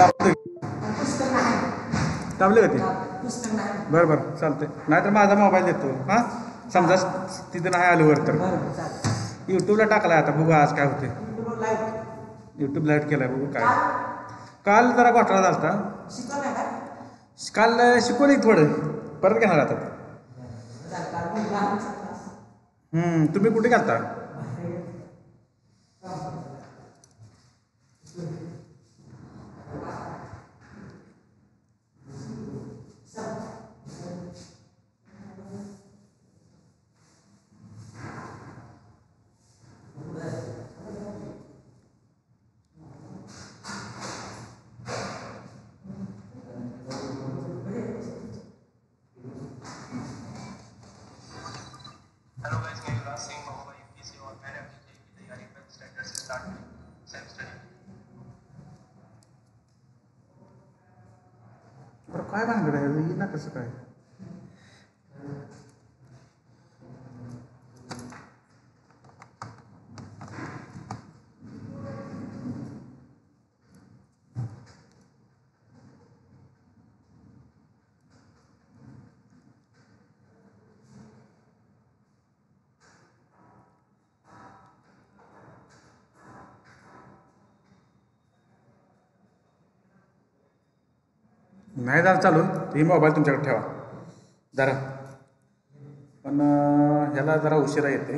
दाबले का ते? बरं बरं चालतंय. नाहीतर माझा मोबाईल देतो. हां समजा तिथं नाही आलं वर तर यूट्यूबला टाकलाय आता, बघू आज काय होते. यूट्यूब लाईट केलाय, बघू काय. काल जरा घोटाळा झाला. काल शिकवलं थोडं, परत घेणार आता. तुम्ही कुठे घालता? काय भानगड आहे ना, कसं काय? नाही झालं चालू, ही मोबाईल तुमच्याकडे ठेवा जरा. पण ह्याला जरा उशिरा येते.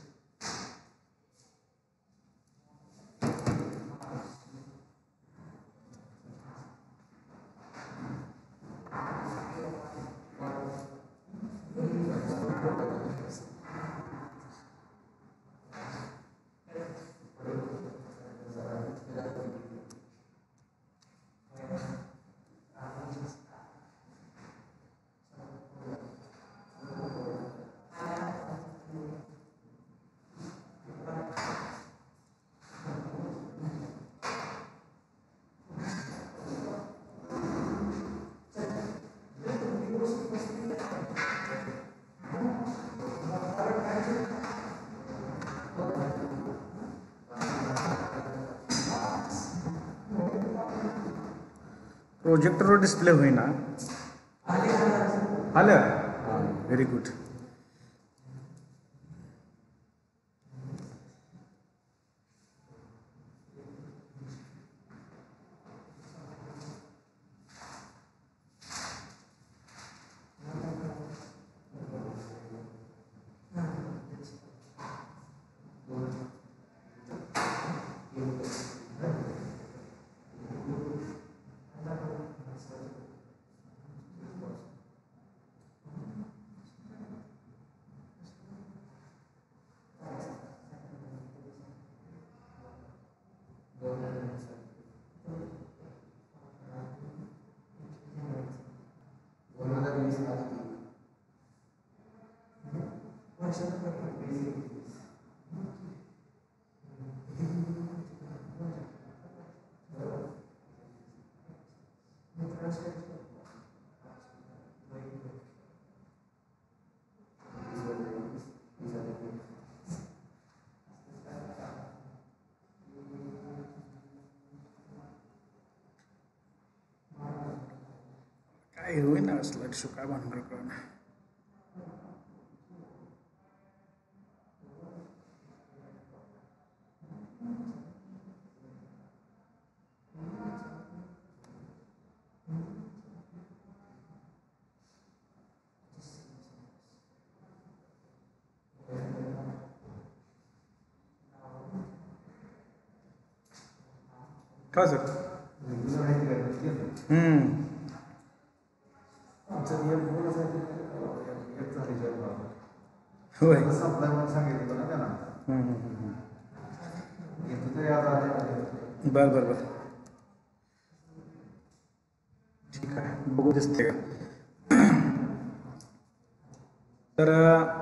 प्रोजेक्टरवर डिस्प्ले होईना. आलं, व्हेरी गुड. काय होईना स्लाइड शो, काय भानगड कळना. का सर? होय. बरं बरं बरं, ठीक आहे, बघू दिसते का. तर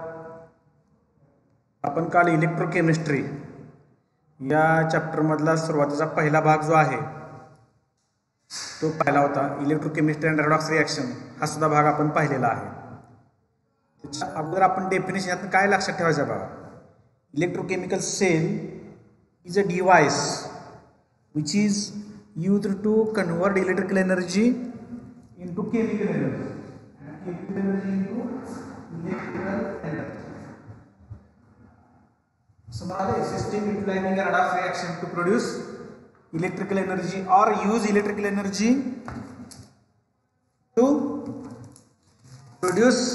आपण काल इलेक्ट्रोकेमिस्ट्री या चॅप्टरमधला सुरुवातीचा पहिला भाग जो आहे तो पाहिला होता. इलेक्ट्रोकेमिस्ट्री अँड रेडॉक्स रिॲक्शन हा सुद्धा भाग आपण पाहिलेला आहे. त्याच्या अगोदर आपण डेफिनेशन यातून काय लक्षात ठेवायचं बघा. Electrochemical cell is a device which is used to convert electrical energy into chemical energy and chemical energy into electrical energy. Similarly, system utilizing a redox reaction to produce electrical energy or use electrical energy to produce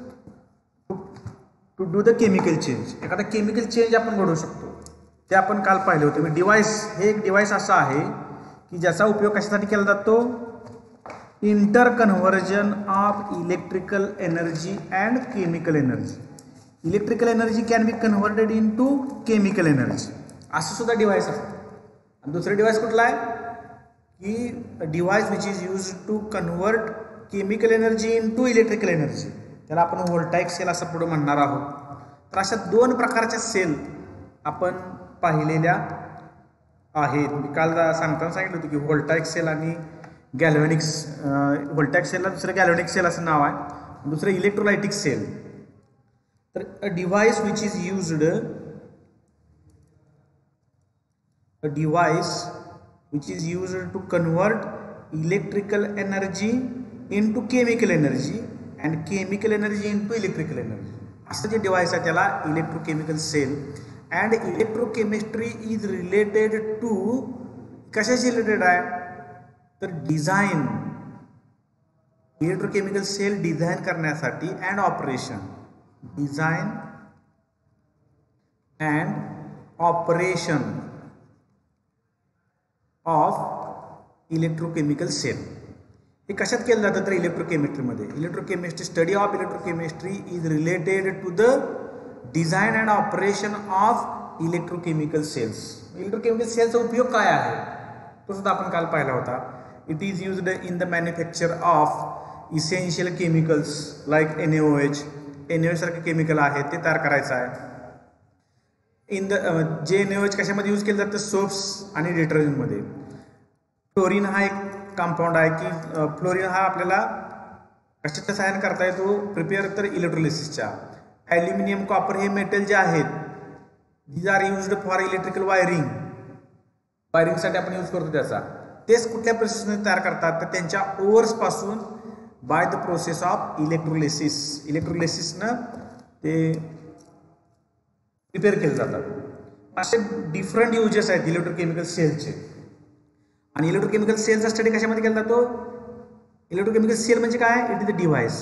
to do the chemical change. एखादा chemical change आपण घडवू शकतो, ते आपण काल पाहिले होते. Device हे एक डिव्हाइस असा आहे की ज्याचा उपयोग कशासाठी केला जातो? Inter conversion of electrical energy and chemical energy. Electrical energy can be converted into chemical energy, असं सुद्धा डिव्हाइस असतं. आणि दुसरं डिव्हाइस कुठला आहे की device which is use to convert chemical energy into electrical energy, त्याला आपण व्होल्टाईक सेल असं पुढे म्हणणार आहोत. तर अशा दोन प्रकारच्या सेल आपण पाहिलेल्या आहेत. मी काल सांगताना सांगितलं होतं की व्होल्टाईक सेल आणि गॅल्व्हॅनिक. व्होल्टाईक सेलला दुसरं गॅल्व्हॅनिक सेल असं नाव आहे, दुसरं इलेक्ट्रोलायटिक सेल. तर a device which is used to convert electrical energy into chemical energy and chemical energy into electrical energy, असं जे डिव्हाइस आहे त्याला electrochemical cell. And electrochemistry is related to, कशाशी रिलेटेड आहे तर डिझाईन. इलेक्ट्रोकेमिकल सेल डिझाईन करण्यासाठी and operation, design and operation of electrochemical cell हे कशात केलं जातं तर इलेक्ट्रोकेमिस्ट्रीमध्ये. Electrochemistry, study of electrochemistry is related to the design and operation of electrochemical cells. Electrochemical सेलचा उपयोग काय आहे तो सुद्धा आपण काल पाहिला होता. It is used in the manufacture of essential chemicals like NaOH. NaOH सारखे केमिकल आहे ते तयार करायचं आहे. इन द जे NaOH कशामध्ये यूज केलं जातं सोप्स आणि डिटर्जंटमध्ये. फ्लोरीन हा एक कंपाऊंड आहे की फ्लोरीन हा आपल्याला कशाच्या सहाय्याने करता येतो प्रिपेअर तर इलेक्ट्रोलिसिसच्या. ॲल्युमिनियम, कॉपर हे मेटल जे आहेत these are used for electrical wiring. वायरिंगसाठी आपण यूज करतो त्याचा. तेच कुठल्या प्रोसेसने तयार करतात तर त्यांच्या ओव्हर्सपासून by the process of electrolysis. इलेक्ट्रोलिसिसनं ते प्रिपेअर केले जातात. असे डिफरंट युजेस आहेत इलेक्ट्रोकेमिकल सेलचे. आणि इलेक्ट्रोकेमिकल सेलचा स्टडी कशामध्ये केला जातो? इलेक्ट्रोकेमिकल सेल म्हणजे काय? It is the device.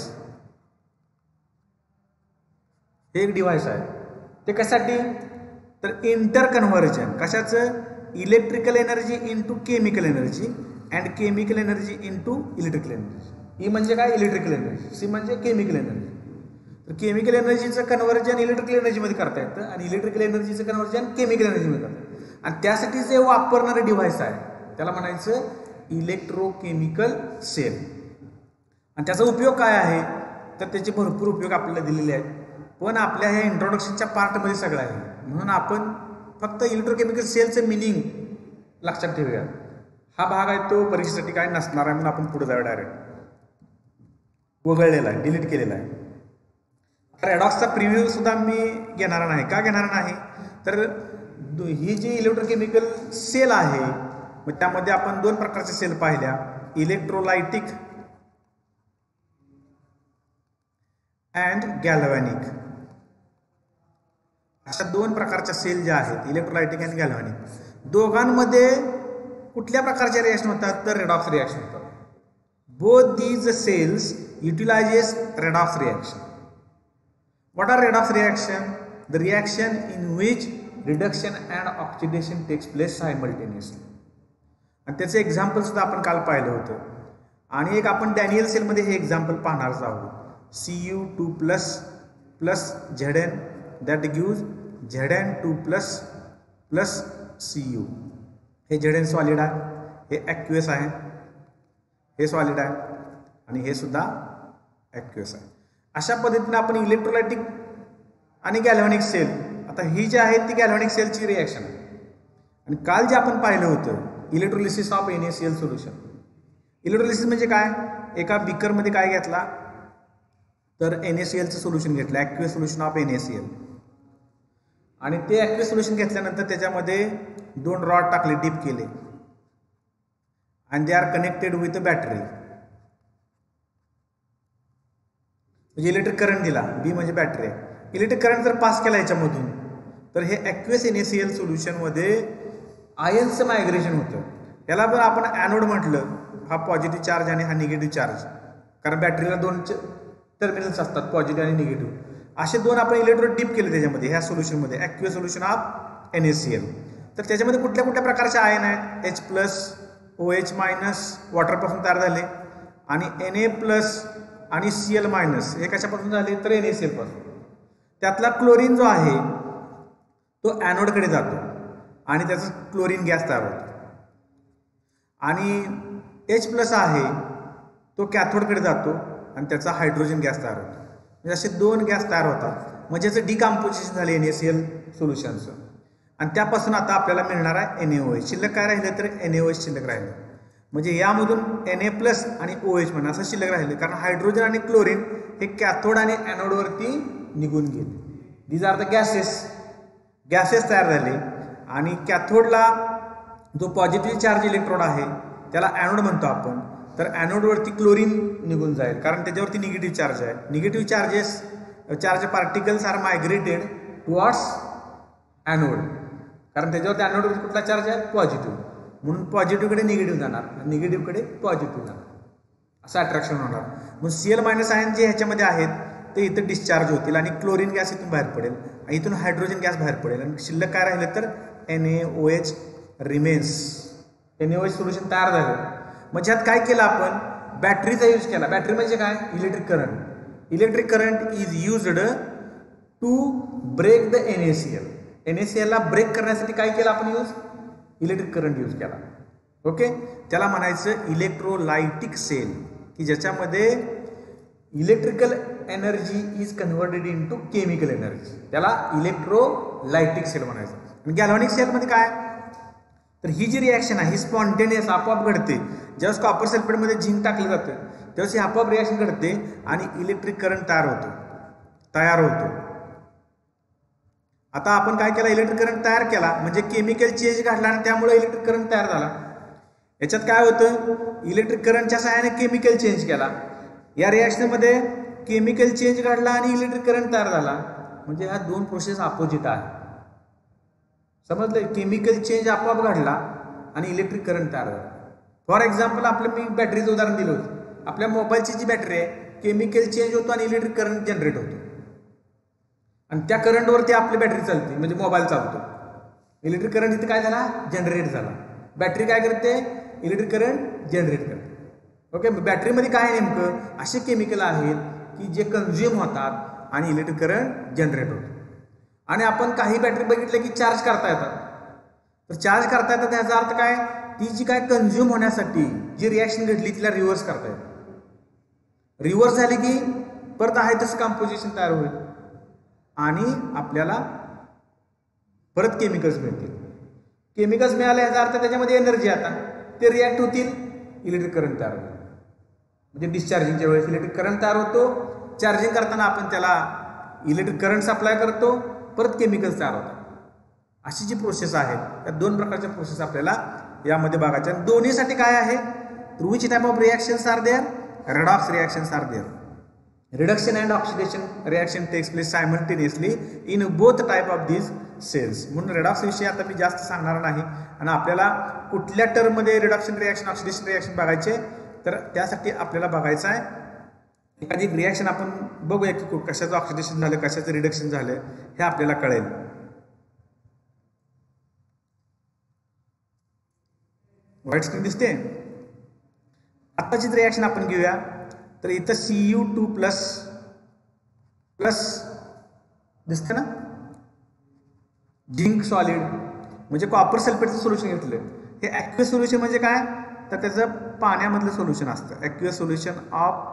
हे एक डिव्हाइस आहे. ते कशासाठी तर इंटर कन्व्हर्जन, कशाचं? Electrical energy into chemical energy and chemical energy into electrical energy. E म्हणजे काय? Electrical energy. सी म्हणजे केमिकल एनर्जी. तर केमिकल एनर्जीचं कन्व्हर्जन इलेक्ट्रिकल एनर्जीमध्ये करता येतं आणि इलेक्ट्रिकल एनर्जीचं कन्व्हर्जन केमिकल एनर्जीमध्ये करता येतं. आणि त्यासाठी जे वापरणारं डिव्हाइस आहे त्याला म्हणायचं इलेक्ट्रोकेमिकल सेल. आणि त्याचा उपयोग काय आहे तर त्याचे भरपूर उपयोग आपल्याला दिलेले आहेत, पण आपल्या ह्या इंट्रोडक्शनच्या पार्टमध्ये सगळं आहे. म्हणून आपण फक्त इलेक्ट्रोकेमिकल सेलचं मिनिंग लक्षात ठेवूया. हा भाग आहे तो परीक्षेसाठी काय नसणार आहे म्हणून आपण पुढे जाऊया. डायरेक्ट वगळलेला आहे, डिलीट केलेला आहे. रेडॉक्सचा प्रिव्ह्यू सुद्धा मी घेणार नाही. का घेणार नाही तर ही जी इलेक्ट्रोकेमिकल सेल आहे मग त्यामध्ये आपण दोन प्रकारचे सेल पाहिल्या, इलेक्ट्रोलायटिक अँड गॅल्व्हॅनिक. अशा दोन प्रकारच्या सेल ज्या आहेत इलेक्ट्रोलायटिक अँड गॅल्व्हॅनिक, दोघांमध्ये कुठल्या प्रकारच्या रिएक्शन होतात तर रेडॉक्स रिएक्शन होतात. Both these cells utilizes redox reaction. What are redox reaction? The reaction in which reduction and oxidation takes place simultaneously. आणि त्याचं एक्झाम्पल सुद्धा आपण काल पाहिलं होतं. आणि एक आपण डॅनियल सेलमध्ये हे एक्झाम्पल पाहणारच आहोत. Cu2+ Zn that gives Zn2+ Cu. हे Zn सॉलिड आहे, हे ॲक्युअस आहे, हे सॉलिड आहे आणि हे सुद्धा ॲक्युअस आहे. अशा पद्धतीने आपण इलेक्ट्रोलायटिक आणि गॅल्व्हॅनिक सेल, आता ही जी आहे ती गॅल्व्हॅनिक सेलची रिॲक्शन आहे. आणि काल जे आपण पाहिलं होतं electrolysis of NaCl solution. Electrolysis म्हणजे काय? एका बिकरमध्ये काय घेतला तर NaClचं सोल्युशन घेतलं, ॲक्युअस सोल्युशन ऑफ NaCl. आणि ते ॲक्युअस सोल्युशन घेतल्यानंतर त्याच्यामध्ये 2 रॉड टाकले, डीप केले and they are connected with a battery. म्हणजे इलेक्ट्रिक करंट दिला, बी म्हणजे बॅटरी आहे. इलेक्ट्रिक करंट जर पास केला याच्यामधून तर हे ॲक्वेस NaCl सोल्युशनमध्ये आयन्सचं मायग्रेशन होतं. याला जर आपण ॲनोड म्हटलं, हा पॉझिटिव्ह चार्ज आणि हा निगेटिव्ह चार्ज, कारण बॅटरीला 2 टर्मिनल्स असतात, पॉझिटिव्ह आणि निगेटिव्ह. असे 2 आपण इलेक्ट्रोड डिप केले त्याच्यामध्ये, ह्या सोल्युशनमध्ये, ॲक्वेस सोल्युशन ऑफ NaCl. तर त्याच्यामध्ये कुठल्या कुठल्या प्रकारचे आयन आहेत? H+, OH- वॉटरपासून तयार झाले, आणि Na+ आणि Cl- हे कशापासून झाले? तर NaCl पासून. त्यातला क्लोरीन जो आहे तो ॲनोडकडे जातो आणि त्याचा क्लोरीन गॅस तयार होतो, आणि H+ आहे तो कॅथोडकडे जातो आणि त्याचा हायड्रोजन गॅस तयार होतो. म्हणजे असे 2 गॅस तयार होतात, म्हणजे याचं डिकम्पोजिशन झाले NaCl सोल्युशनचं, आणि त्यापासून आता आपल्याला मिळणार आहे NaOH. शिल्लक काय राहिलं? तर NaOH शिल्लक राहिलं. म्हणजे यामधून Na+ आणि OH म्हणा असं शिल्लक राहिले, कारण हायड्रोजन आणि क्लोरीन हे कॅथोड आणि ॲनोडवरती निघून गेले. दीज आर द गॅसेस तयार झाले, आणि कॅथोडला जो पॉझिटिव्ह चार्ज इलेक्ट्रोड आहे त्याला ॲनोड म्हणतो आपण. तर ॲनोडवरती क्लोरीन निघून जाईल, कारण त्याच्यावरती निगेटिव्ह चार्ज आहे. Negative charge particles are migrated towards anode, कारण त्याच्यावरती ॲनोडवरती कुठला चार्ज आहे? पॉझिटिव्ह. म्हणून पॉझिटिव्हकडे निगेटिव्ह जाणार, निगेटिव्हकडे पॉझिटिव्ह जाणार, असं अट्रॅक्शन होणार. मग Cl- आयन जे ह्याच्यामध्ये आहेत ते इथं डिस्चार्ज होतील, आणि क्लोरीन गॅस इथून बाहेर पडेल, आणि इथून हायड्रोजन गॅस बाहेर पडेल, आणि शिल्लक काय राहिलं तर NaOH रिमेन्स. NaOH सोल्युशन तयार झालं. मग ह्यात काय केलं आपण? बॅटरीचा यूज केला. बॅटरी म्हणजे काय? Electric current. Electric current is used to break the NaCl. NaClला ब्रेक करण्यासाठी काय केलं आपण यूज? इलेक्ट्रिक करंट यूज केला. ओके, त्याला म्हणायचं इलेक्ट्रोलायटिक सेल, की ज्याच्यामध्ये electrical energy is converted into chemical energy. त्याला इलेक्ट्रोलायटिक सेल म्हणायचं. आणि गॅल्व्हॅनिक सेलमध्ये काय? तर ही जी रिॲक्शन आहे ही स्पॉन्टेनियस आपोआप घडते. ज्यावेळेस कॉपर सल्फेटमध्ये झिंक टाकलं जातं त्यावेळेस ही आपोआप रिॲक्शन घडते आणि इलेक्ट्रिक करंट तयार होतो. आता आपण काय केलं? इलेक्ट्रिक करंट तयार केला म्हणजे केमिकल चेंज घडला, आणि त्यामुळे इलेक्ट्रिक करंट तयार झाला. याच्यात काय होतं? इलेक्ट्रिक करंटच्या सहाय्याने केमिकल चेंज केला. या रिॲक्शनमध्ये केमिकल चेंज घडला आणि इलेक्ट्रिक करंट तयार झाला. म्हणजे ह्या 2 प्रोसेस अपोजिट आहे. समजलं? केमिकल चेंज आपोआप घडला आणि इलेक्ट्रिक करंट तयार झाला. फॉर एक्झाम्पल मी बॅटरीचं उदाहरण दिलं होतं. आपल्या मोबाईलची जी बॅटरी आहे, केमिकल चेंज होतो आणि इलेक्ट्रिक करंट जनरेट होतो, आणि त्या करंटवरती आपली बॅटरी चालते, म्हणजे मोबाईल चालतो. इलेक्ट्रिक करंट इथे काय झाला? जनरेट झाला. बॅटरी काय करते? इलेक्ट्रिक करंट जनरेट करते. ओके, बॅटरीमध्ये काय नेमकं? असे केमिकल आहेत की जे कन्झ्युम होतात आणि इलेक्ट्रिक करंट जनरेट होतो. आणि आपण काही बॅटरी बघितले की चार्ज करता येतात. तर चार्ज करता येतात याचा अर्थ काय? ती जी काय कन्झ्युम होण्यासाठी जी रिॲक्शन घडली तिला रिव्हर्स करता येते. रिव्हर्स झाली की परत आहे तसं कंपोजिशन तयार होईल आणि आपल्याला परत केमिकल्स मिळतील. केमिकल्स मिळाले याचा अर्थ त्याच्यामध्ये एनर्जी, आता ते रिॲक्ट होतील, इलेक्ट्रिक करंट तयार होईल. म्हणजे डिस्चार्जिंगच्या वेळेस इलेक्ट्रिक करंट तयार होतो. चार्जिंग करताना आपण त्याला इलेक्ट्रिक करंट सप्लाय करतो, परत केमिकल्स तयार होतात. अशी जी प्रोसेस आहे त्या 2 प्रकारच्या प्रोसेस आपल्याला यामध्ये बघायच्या. दोन्हीसाठी काय आहे? तर which type of reactions are there? Redox reactions are there. Reduction and oxidation reaction takes place simultaneously in both type of these cells. म्हणून रेडॉक्स विषयी आता मी जास्त सांगणार नाही, आणि आपल्याला कुठल्या टर्ममध्ये रिडक्शन रिॲक्शन ऑक्सिडेशन रिॲक्शन बघायचे तर त्यासाठी आपल्याला बघायचं आहे एखादी रिॲक्शन आपण बघूया की कशाचं ऑक्सिडेशन झालं, कशाचं रिडक्शन झालं, हे आपल्याला कळेल. व्हाईट स्क्रीन दिसते? आत्ताचीच रिॲक्शन आपण घेऊया. तर इथं Cu2+ दिसतं ना, झिंक सॉलिड म्हणजे कॉपर सल्फेटचं सोल्युशन घेतलं. हे ॲक्वेस सोल्युशन म्हणजे काय? तर त्याचं पाण्यामधलं सोल्युशन असतं. ॲक्वेस सोल्युशन ऑफ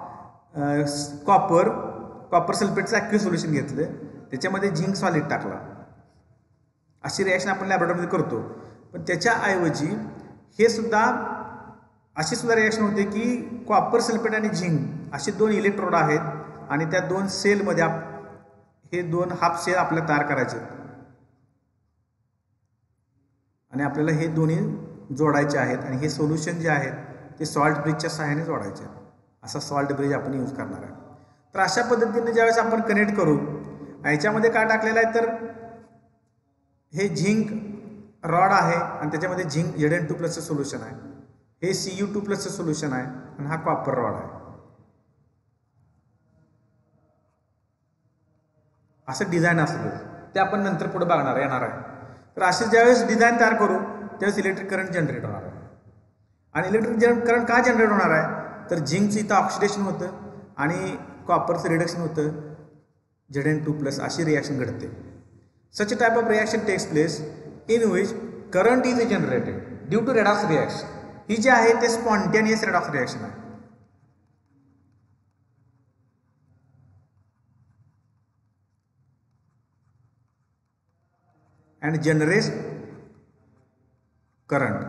कॉपर सल्फेटचं ॲक्वेस सोल्युशन घेतलं, त्याच्यामध्ये झिंक सॉलिड टाकला. अशी रिॲक्शन आपण लॅबोरेटरीमध्ये करतो. पण त्याच्याऐवजी हे सुद्धा अशी सुद्धा रिॲक्शन होते की कॉपर सल्फेट आणि झिंक असे 2 इलेक्ट्रोड आहेत, आणि त्या 2 सेलमध्ये हे 2 हाफ सेल आपल्याला तयार करायचे, आणि आपल्याला हे दोन्ही जोडायचे आहेत. आणि हे सोल्युशन जे आहेत ते सॉल्ट ब्रिजच्या सहाय्याने जोडायचे आहेत. असा सॉल्ट ब्रिज आपण यूज करणार आहे. तर अशा पद्धतीने ज्यावेळेस आपण कनेक्ट करू, ह्याच्यामध्ये काय टाकलेलं आहे तर हे झिंक रॉड आहे आणि त्याच्यामध्ये झिंक Zn2+ सोल्युशन आहे, हे Cu2+ सोल्युशन आहे आणि हा कॉपर रॉड आहे. असं डिझाईन असलं ते आपण नंतर पुढे बघणार येणार आहे. तर असे ज्यावेळेस डिझाईन तयार करू त्यावेळेस इलेक्ट्रिक करंट जनरेट होणार आहे. आणि इलेक्ट्रिक करंट का जनरेट होणार आहे तर झिंकचं इथं ऑक्सिडेशन होतं आणि कॉपरचं रिडक्शन होतं, Zn2+ अशी रिॲक्शन घडते. Such type of reaction takes place in which current is generated due to redox reaction. ही जी आहे ते स्पॉन्टेनियस रेडॉक्स रिॲक्शन आहे. and generates current.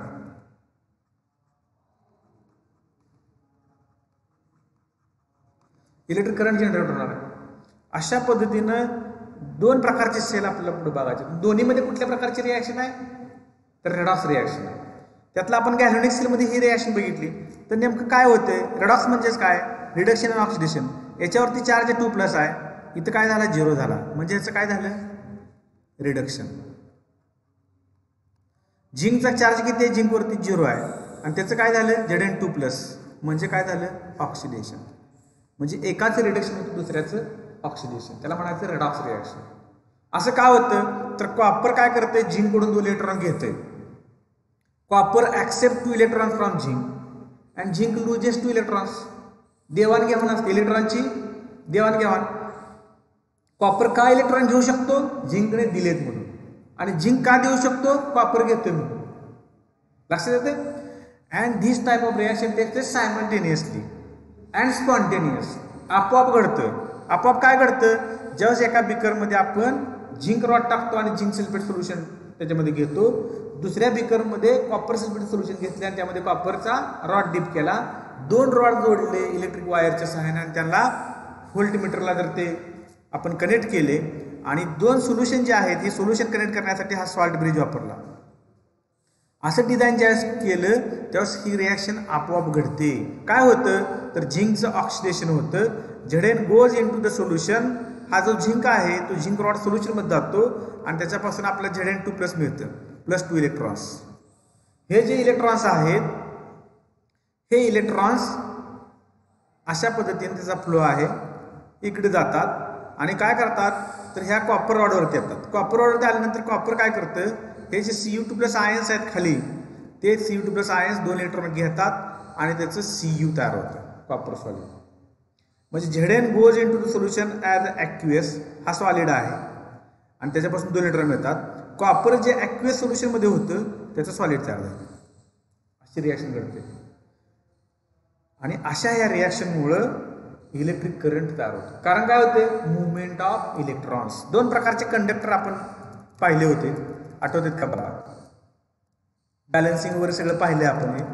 Electric current generate होणार आहे. अशा पद्धतीनं दोन प्रकारचे सेल आपल्याला पुढे बघायचे. दोन्हीमध्ये कुठल्या प्रकारची रिॲक्शन आहे तर रेडॉक्स रिॲक्शन आहे. त्यातलं आपण गॅल्व्हॅनिक सेलमध्ये ही रिॲक्शन बघितली तर नेमकं काय होतंय, रेडॉक्स म्हणजेच काय, रिडक्शन आणि ऑक्सिडेशन. याच्यावरती चार्ज 2+ आहे, इथं काय झालं 0 झाला, म्हणजे याचं काय झालं रिडक्शन. झिंकचा चार्ज किती आहे, झिंकवरती 0 आहे आणि त्याचं काय झालं Zn2+, म्हणजे काय झालं ऑक्सिडेशन. म्हणजे एकाचं रिडक्शन होतं दुसऱ्याचं ऑक्सिडेशन, त्याला म्हणायचं रेडॉक्स रिॲक्शन. असं का होतं तर कॉपर काय करते, झिंककडून 2 इलेक्ट्रॉन घेते. Copper accept 2 electron from zinc and zinc loses 2 electrons. देवाणघेवाण असते इलेक्ट्रॉनची, देवाणघेवाण. कॉपर का इलेक्ट्रॉन घेऊ शकतो, झिंकने दिलेत म्हणून, आणि झिंक का देऊ शकतो, कॉपर घेतोय म्हणून. लक्षात येते. And this type of reaction takes place simultaneously and spontaneous. आपोआप घडतं. आपोआप काय घडतं, ज्यावेळेस एका बिकरमध्ये आपण झिंक रॉड टाकतो आणि झिंक सल्फेट सोल्युशन त्याच्यामध्ये घेतो, दुसऱ्या बिकरमध्ये कॉपर सल्फेट सोल्युशन घेतले आणि त्यामध्ये कॉपरचा रॉड डिप केला, 2 रॉड जोडले इलेक्ट्रिक वायरच्या सहाय्याने आणि त्यांना व्होल्टमीटरला जर ते आपण कनेक्ट केले आणि 2 सोल्युशन जे आहेत हे सोल्युशन कनेक्ट करण्यासाठी हा सॉल्ट ब्रिज वापरला. असं डिझाईन ज्यावेळेस केलं त्यावेळेस ही रिॲक्शन आपोआप घडते. काय होतं तर झिंकचं ऑक्सिडेशन होतं, Zn goes into the solution. हा जो झिंक आहे तो झिंक रॉड सोल्युशनमध्ये जातो आणि त्याच्यापासून आपल्याला Zn2+ मिळतं, +2 इलेक्ट्रॉन्स. हे जे इलेक्ट्रॉन्स आहेत हे इलेक्ट्रॉन्स अशा पद्धतीने त्याचा फ्लो आहे, इकडे जातात आणि काय करतात तर ह्या कॉपर रॉडवरती येतात. कॉपर रॉडवरती आल्यानंतर कॉपर काय करतं, हे जे Cu2+ आयन्स आहेत खाली, ते Cu2+ आयन्स 2 इलेक्ट्रॉन घेतात आणि त्याचं Cu तयार होतं, कॉपर सॉलिड. म्हणजे Zn goes into the solution as aqueous. हा सॉलिड आहे आणि त्याच्यापासून 2 इलेक्ट्रॉन मिळतात. कॉपर जे ॲक्युएस सोल्युशनमध्ये होतं त्याचं सॉलिड तयार झालं. अशी रिॲक्शन घडते आणि अशा या रिॲक्शनमुळं इलेक्ट्रिक करंट तयार होतं. कारण काय होते, मुवमेंट ऑफ इलेक्ट्रॉन्स. 2 प्रकारचे कंडक्टर आपण पाहिले होते, आठवतात का बघा. बॅलन्सिंग वगैरे सगळं पाहिले आपण हे.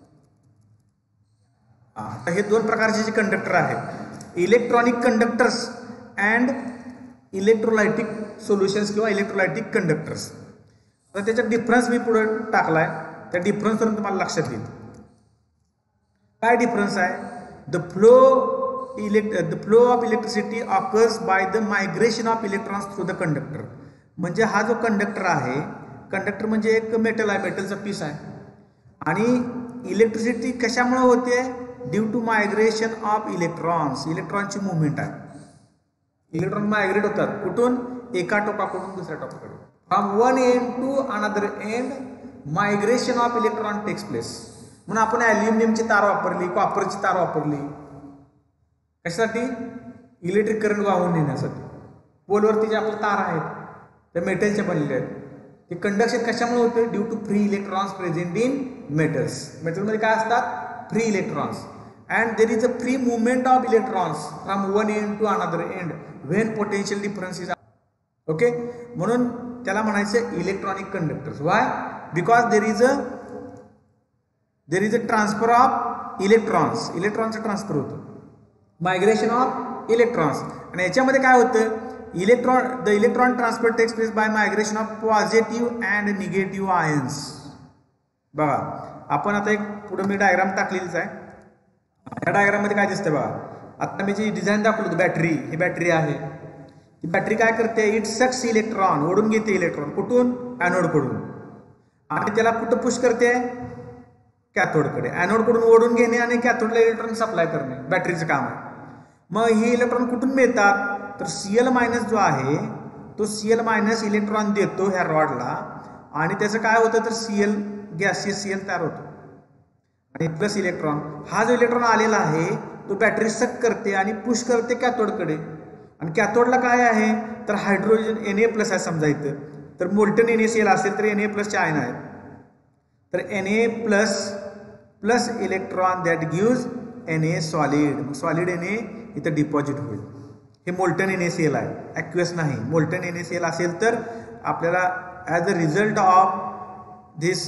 आता हे 2 प्रकारचे जे कंडक्टर आहेत, electronic conductors and electrolytic solutions किंवा इलेक्ट्रोलायटिक कंडक्टर्स. तर त्याचा डिफरन्स मी पुढे टाकलाय, त्या डिफरन्सवरून तुम्हाला लक्षात येईल काय डिफरन्स आहे. The flow of electricity occurs by the migration of electrons through the conductor. म्हणजे हा जो कंडक्टर आहे, कंडक्टर म्हणजे एक मेटल आहे, मेटलचा पीस आहे, आणि इलेक्ट्रिसिटी कशामुळे होते, due to migration of electrons. इलेक्ट्रॉनची मुवमेंट आहे, इलेक्ट्रॉन मायग्रेट होतात कुठून, एका टोकाकडून दुसऱ्या टोकाकडे, from one end to another end migration of electron takes place. म्हणून आपण ॲल्युमिनियमची तार वापरली, कॉपरची तार वापरली, कशासाठी, इलेक्ट्रिक करंट वाहून नेण्यासाठी. पोलवरती जे आपल्या तार आहेत त्या मेटलच्या बनलेल्या आहेत. ते कंडक्शन कशामुळे होते, due to free electrons present in metals. मेटलमध्ये काय असतात, free electrons, and there is a free movement of electrons from one end to another end when potential difference is. Okay, म्हणून त्याला म्हणायचं electronic conductors. Why, because there is a transfer of electrons. इलेक्ट्रॉनचं transfer होतं, migration of electrons. आणि याच्यामध्ये काय होतं, the electron transfer takes place by migration of positive and negative ions. बघा, आपण आता एक पुढे मी डायग्राम टाकलेलीच आहे. या डायग्राममध्ये काय दिसतं बघा, आता मी जी डिझाईन दाखवली बॅटरी, ही बॅटरी आहे. ती बॅटरी काय करते, इट सक्स इलेक्ट्रॉन, ओढून घेते इलेक्ट्रॉन. कुठून? ॲनोडकडून. आणि त्याला कुठं पुश करते? कॅथोडकडे. ॲनोडकडून ओढून घेणे आणि कॅथोडला इलेक्ट्रॉन सप्लाय करणे बॅटरीचं काम आहे. मग ही इलेक्ट्रॉन कुठून मिळतात? तर Cl- जो आहे तो Cl- इलेक्ट्रॉन देतो ह्या रॉडला आणि त्याचं काय होतं तर Cl गॅसियस Cl तयार होतो आणि प्लस इलेक्ट्रॉन. हा जो इलेक्ट्रॉन आलेला आहे तो बॅटरी सक करते आणि पुश करते कॅथोडकडे. आणि कॅथोडला काय आहे तर हायड्रोजन Na+ आहे समजा इथं. तर मोल्टन NaCl असेल तर Na+ चे आयन आहेत. तर Na+ electron that gives Na solid. मग सॉलिड Na इथं डिपॉझिट होईल. हे मोल्टन NaCl आहे, ॲक्युअस नाही. मोल्टन NaCl असेल तर आपल्याला as a result of this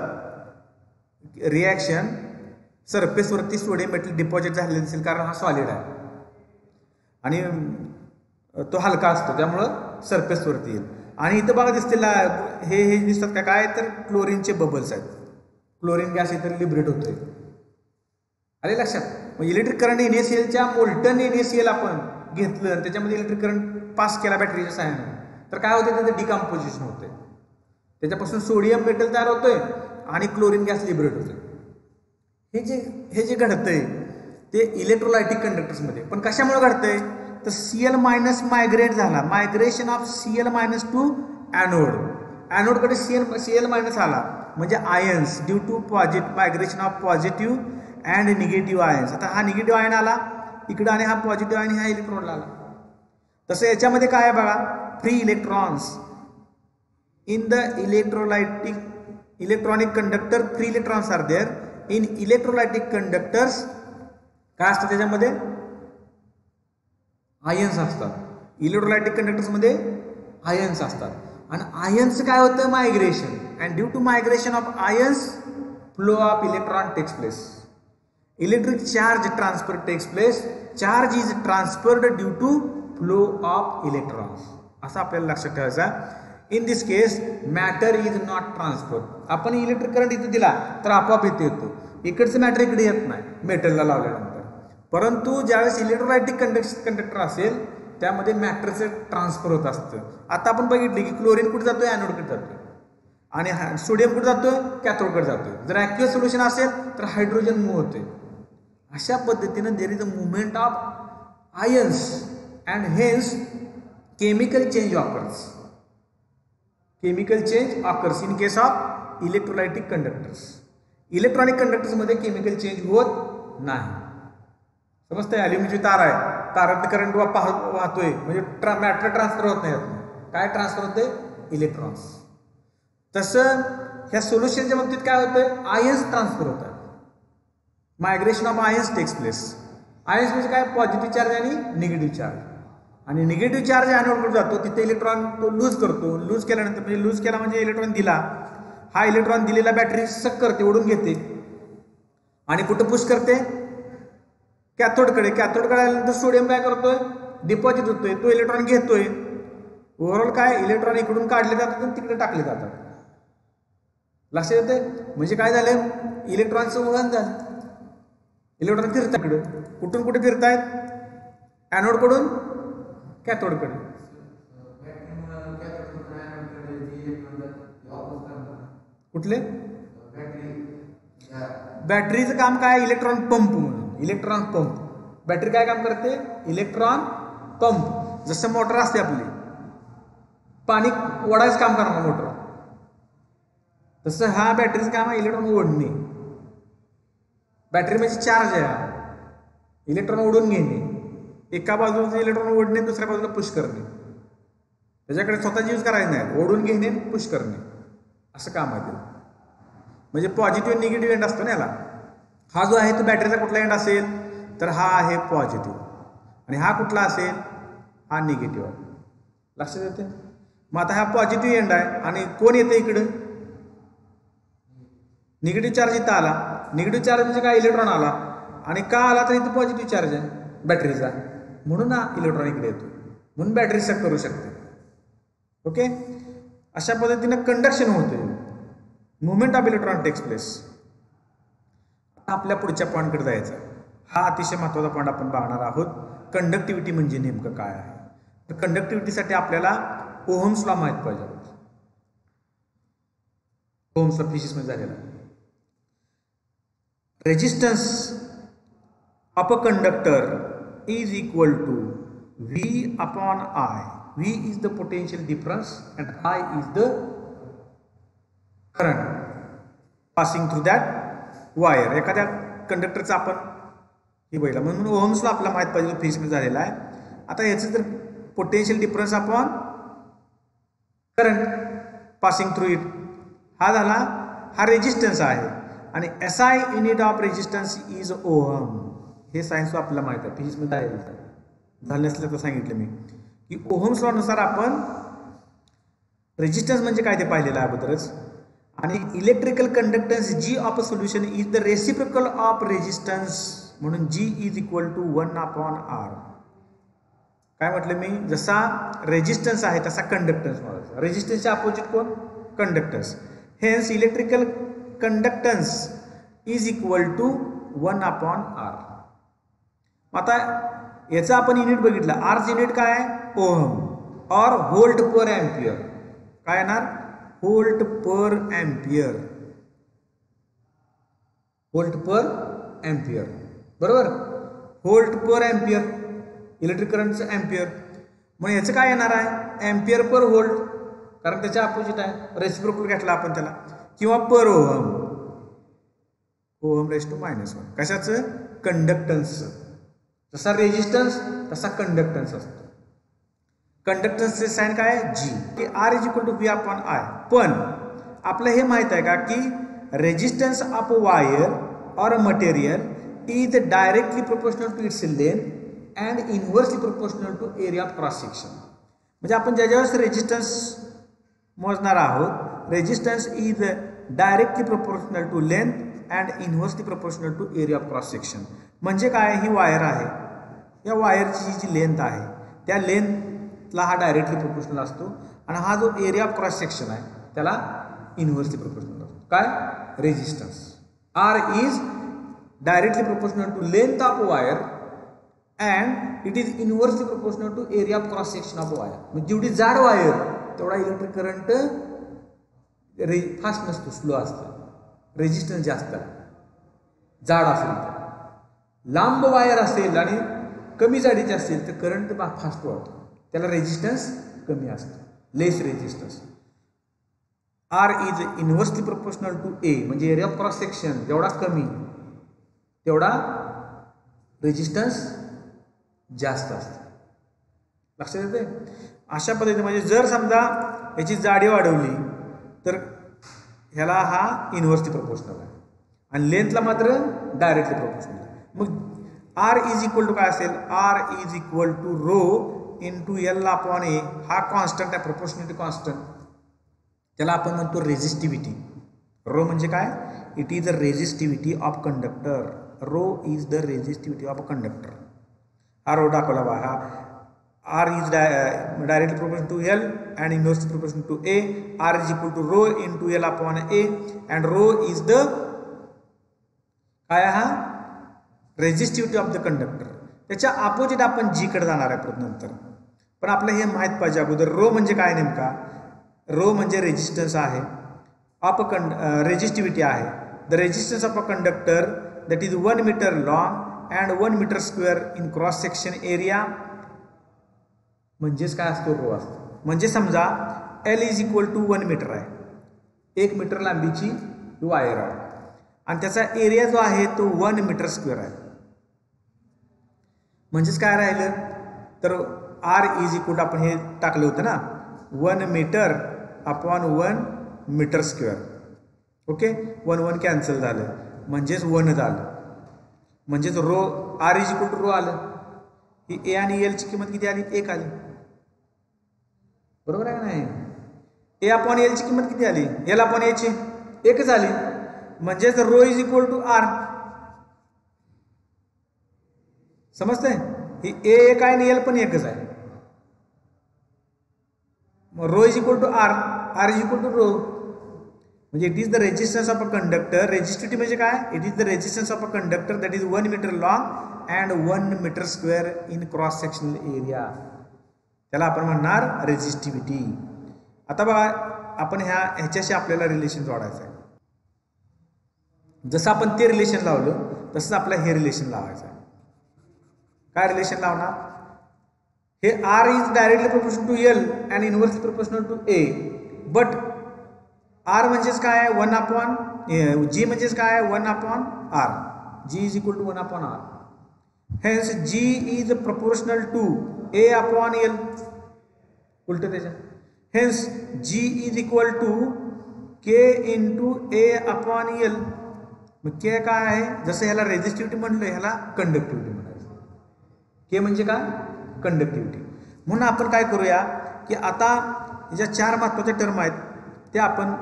reaction सरफेसवरती सोडियम मेटल डिपॉझिट झालेलं असेल, कारण हा सॉलिड आहे आणि तो हलका असतो त्यामुळं सरफेसवरती येईल. आणि इथं बघा दिसतेला हे दिसतात का काय तर क्लोरीनचे बबल्स आहेत. क्लोरीन गॅस इथं लिबरेट होतोय. आले लक्षात? मग इलेक्ट्रिक करंट NaClच्या मोल्टन NaCl आपण घेतलं, त्याच्यामध्ये इलेक्ट्रिक करंट पास केला बॅटरीच्या साहाय्याने, तर काय होतं त्याचं डिकम्पोजिशन होते. त्याच्यापासून सोडियम मेटल तयार होतोय आणि क्लोरीन गॅस लिबरेट होतोय. हे जे घडतंय ते इलेक्ट्रोलायटिक कंडक्टर्समध्ये. पण कशामुळे घडतंय तर Cl- मायग्रेट झाला. Migration of Cl- to anode. ॲनोडकडे Cl- आला म्हणजे ions due to migration of positive and negative ions. आता हा निगेटिव्ह आयन आला इकडं आणि हा पॉझिटिव्ह आयन ह्या इलेक्ट्रॉनला आला. तसं याच्यामध्ये काय आहे बघा, free electrons in the electronic conductor. Free electrons are there in electrolytic conductors. काय असतं त्याच्यामध्ये? आयन्स असतात. इलेक्ट्रोलायटिक कंडक्टर्समध्ये आयन्स असतात. आणि आयन्स काय होतं? Migration. And due to migration of ions flow of electron takes place. Electric charge transfer takes place. Charge is transferred due to flow of electrons. असं आपल्याला लक्षात ठेवायचं. In this case matter is not transfer. आपण electric current इथे दिला तर आपोआप इथे येतो. इकडचं मॅटर इकडे येत नाही मेटलला लावल्यानंतर. परंतु ज्यावेळेस इलेक्ट्रोलायटिक कंडक्टर असेल त्यामध्ये मॅटरचं ट्रान्सफर होत असतं. आता आपण बघितले की क्लोरीन कुठे जातोय? ॲनोडकडे जातोय. आणि सोडियम कुठे जातोय? कॅथोडकडे जातोय. जर ॲक्युअस सोल्युशन असेल तर हायड्रोजन मूव्ह होते. अशा पद्धतीनं there is a movement of ions and hence chemical change occurs. Chemical change occurs in case of electrolytic conductors. Electronic कंडक्टर्समध्ये केमिकल चेंज होत नाही. समजतंय? ॲल्युमिनियमची तार आहे, तारात करंट वाहतोय म्हणजे मॅटर ट्रान्सफर होत नाही. काय ट्रान्सफर होते? इलेक्ट्रॉन्स. तसं ह्या सोल्युशनच्या बाबतीत काय होतं? आयन्स ट्रान्सफर होतात. Migration of ions takes place. Ions म्हणजे काय? पॉझिटिव्ह चार्ज आणि निगेटिव्ह चार्ज. आणि निगेटिव्ह चार्ज ॲनोडकडे जातो, तिथे इलेक्ट्रॉन तो लूज करतो. लूज केल्यानंतर म्हणजे लूज केला म्हणजे इलेक्ट्रॉन दिला. हा इलेक्ट्रॉन दिलेला बॅटरी सक करते, ओढून घेते आणि कुठं पुश करते? कॅथोडकडे. कॅथोडकडे आल्यानंतर सोडियम काय करतोय? डिपॉझिट होतोय. तो इलेक्ट्रॉन घेतोय. ओव्हरऑल काय? इलेक्ट्रॉन इकडून काढले जातात आणि तिकडे टाकले जातात. लक्षात येते? म्हणजे काय झालं? इलेक्ट्रॉनचं वहन झालं. इलेक्ट्रॉन फिरतात इकडे. कुठून कुठे फिरतायत? ॲनोडकडून कॅथोडकडे. कुठले? बॅटरीचं काम काय? इलेक्ट्रॉन पंप म्हणून. Electron pump. बॅटरी काय काम करते? Electron pump. जसं मोटर असते आपली, पाणी ओढायचं काम करणार मोटर, तसं हा बॅटरीचं काम आहे इलेक्ट्रॉन ओढणे. बॅटरी म्हणजे चार्ज आहे, इलेक्ट्रॉन ओढून घेणे. एका बाजूला इलेक्ट्रॉन ओढणे, दुसऱ्या बाजूला पुश करणे. त्याच्याकडे स्वतःची यूज करायचं नाही, ओढून घेणे पुश करणे असं काम आहे ते. म्हणजे पॉझिटिव्ह निगेटिव्ह एंड असतो ना याला. हा जो आहे तो बॅटरीचा कुठला एंड असेल तर हा आहे पॉझिटिव्ह आणि हा कुठला असेल? हा निगेटिव्ह आहे. लक्षात येते? मग आता हा पॉझिटिव्ह एंड आहे आणि कोण येते इकडं? निगेटिव्ह चार्ज इथं आला. निगेटिव्ह चार्ज म्हणजे काय? इलेक्ट्रॉन आला. आणि का आला तर इथं पॉझिटिव्ह चार्ज आहे बॅटरीचा, म्हणून हा इलेक्ट्रॉन इकडे येतो. म्हणून बॅटरी सक करू शकते. ओके, अशा पद्धतीनं कंडक्शन होते. Movement of electron takes place. आपल्या पुढच्या पॉईंटकडे जायचं. हा अतिशय महत्त्वाचा पॉईंट आपण बघणार आहोत. कंडक्टिव्हिटी म्हणजे नेमकं काय आहे. तर कंडक्टिव्हिटीसाठी आपल्याला ओहम्स लॉ माहीत पाहिजे. ओहम्स लॉ फिजिक्समध्ये झालेला. Resistance of a conductor is equal to V upon I. V is the potential difference and I is the current passing through that wire. एखाद्या कंडक्टरचा आपण हे बघितला म्हणून ओहम्स लॉ आपल्याला माहीत पाहिजे फिजिक्समध्ये झालेला आहे. आता याचं तर potential difference upon current passing through it हा झाला. हा रेजिस्टन्स आहे आणि SI unit of resistance is ohm. हे सायन्स आपल्याला माहीत आहे फिजिक्समध्ये आहे. झालं नसलं तर सांगितलं मी की ओहम्स लॉनुसार आपण रेजिस्टन्स म्हणजे काय ते पाहिलेलं आहे अगोदरच. आणि electrical conductance G of a solution is the reciprocal of resistance. म्हणून G is equal to 1 upon R. काय म्हटलं मी, जसा रेजिस्टन्स आहे तसा कंडक्टन्स म्हणायचा. रेजिस्टन्सच्या अपोजिट कोण, conductance. Hence electrical conductance is equal to 1 upon R. आता याचा आपण युनिट बघितला. आरचं युनिट काय आहे, ओहम और व्होल्ट पर एम्पियर. काय येणार, volt per ampere. Volt per ampere बरोबर. व्होल्ट पर एम्पियर इलेक्ट्रिक करंटचं एम्पियर. मग याचं काय येणार आहे, एम्पियर पर व्होल्ट, कारण त्याच्या अपोजिट आहे. रेसिप्रोकल घेतला आपण त्याला, किंवा per ohm. Ohm raise to -1. कशाचं, कंडक्टन्सचं. जसा रेजिस्टन्स तसा कंडक्टन्स असतो. कंडक्टन्सचे साइन काय आहे, G. R is equal to V upon I. पण आपलं हे माहित आहे का की resistance of wire or material is directly proportional to its length and inversely proportional to area of cross section. म्हणजे आपण ज्या ज्यावेळेस रेजिस्टन्स मोजणार आहोत, resistance is directly proportional to length and inversely proportional to area of cross section. म्हणजे काय, ही wire आहे, या वायरची जी लेंथ आहे त्या लेंथला हा डायरेक्टली प्रोपोर्शनल असतो आणि हा जो एरिया ऑफ क्रॉस सेक्शन आहे त्याला इनव्हर्सली प्रोपोर्शनल असतो. काय, resistance. R is directly proportional to length of wire and it is inversely proportional to area of cross section of wire. म्हणजे जेवढी जाड वायर तेवढा इलेक्ट्रिक करंट फास्ट नसतो, slow असतो. रेजिस्टन्स जास्त जाड असेल तर. लांब वायर असेल आणि कमी जाडीची असेल तर करंट फास्ट वाढतो, त्याला रेजिस्टन्स कमी असतो, less resistance. R is inversely proportional to A. म्हणजे एरिया ऑफ क्रॉस सेक्शन जेवढा कमी तेवढा रेजिस्टन्स जास्त असतो. लक्षात येते. अशा पद्धतीने म्हणजे जर समजा याची जाडी वाढवली तर ह्याला हा इनव्हर्सली प्रोपोर्शनल आहे आणि लेंथला मात्र डायरेक्टली प्रोपोर्शनल आहे. मग R इज इक्वल टू काय असेल, R is equal to rho into L upon A. हा कॉन्स्टंट आहे, प्रोपोर्शनॅलिटी कॉन्स्टंट. त्याला आपण म्हणतो रेजिस्टिव्हिटी. रो म्हणजे काय, it is the resistivity of conductor. Rho is the resistivity of a conductor. हा रो दाखवला बा. हा R is directly proportional to L and inversely proportional to A. R is equal to rho into L upon A and rho is the काय, हा resistivity of the conductor. त्याच्या opposite आपण G कडे जाणार आहे परत नंतर. पण आपलं हे माहीत पाहिजे अगोदर रो म्हणजे काय नेमका. रो म्हणजे रेजिस्टन्स आहे ऑफ अ रेजिस्टिव्हिटी आहे. The resistance of a conductor that is 1 metre long and 1 metre square in cross section area. म्हणजेच काय असतो, रो असतो. म्हणजे समजा L is equal to 1 metre आहे, 1 मीटर लांबीची वायर आहे आणि त्याचा एरिया जो आहे तो 1 मीटर स्क्वेअर आहे. म्हणजेच काय राहिलं तर R इज इक्वल टू आपण हे टाकलं होतं ना, 1 metre upon 1 metre square. Okay, 1 1 cancel झालं म्हणजेच 1 झालं. म्हणजेच rho R is equal to rho आलं. ही A आणि L ची किंमत किती आली, 1 आली. बरोबर आहे का नाही. A अपॉन L ची किंमत किती आली, L अपॉन A ची 1 आली. म्हणजेच rho is equal to R. समजतंय. ही A 1 आहे आणि L पण 1च आहे. मग rho is equal to R, R is equal to rho. म्हणजे it is the resistance of a conductor. Resistivity म्हणजे काय? It is the resistance of a conductor that is 1 metre long and 1 metre square in cross sectional area. त्याला आपण म्हणणार resistivity. आता बघा आपण ह्याच्याशी आपल्याला रिलेशन जोडायचं आहे. जसं आपण ते रिलेशन लावलं तसंच आपल्याला हे रिलेशन लावायचं आहे. काय रिलेशन लावणार? हे R is directly proportional to L and inversely proportional to A. But R म्हणजेच काय? 1 अपॉन जी म्हणजेच काय? 1 upon R. G is equal to 1 upon R. Hence G is proportional to A upon L. उलट त्याच्या. Hence G is equal to K into A upon L. मग K काय आहे? जसं ह्याला रेजिस्टिव्हिटी म्हणलं ह्याला कंडक्टिव्हिटी म्हणायचं. के म्हणजे काय? कंडक्टिव्हिटी. म्हणून आपण काय करूया की आता ज्या 4 महत्त्वाच्या टर्म आहेत त्या आपण